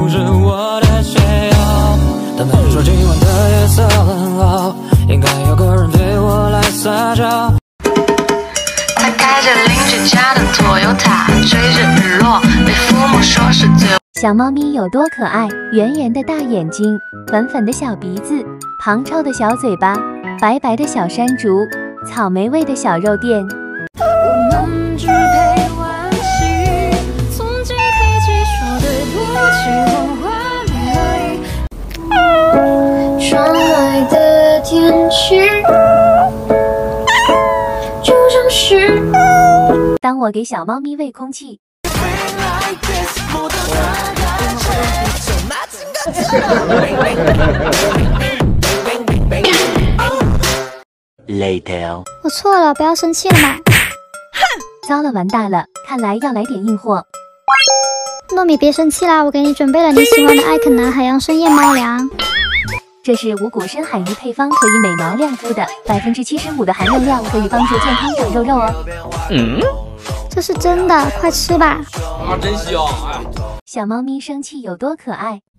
不是我的解药。他们说今晚的夜色很好，应该有个人对我来撒娇。 他开着邻居家的 Toyota， 追着日落，被父母说是最。 小猫咪有多可爱？圆圆的大眼睛，粉粉的小鼻子，胖臭的小嘴巴，白白的小山竹，草莓味的小肉垫。 我们只配惋惜，从今天起说对不起，谎话没而已。窗外的天气就像是。 当我给小猫咪喂空气。 Later， 我错了，不要生气了嘛。 糟了，完蛋了，看来要来点硬货。 糯米别生气啦，我给你准备了你喜欢的艾肯南海洋深夜猫粮。 这是五谷深海鱼配方，可以美毛亮肤的，75%的含肉量，可以帮助健康长肉肉哦。 这是真的，快吃吧。 啊，真香！哎呀， 小猫咪生气有多可爱？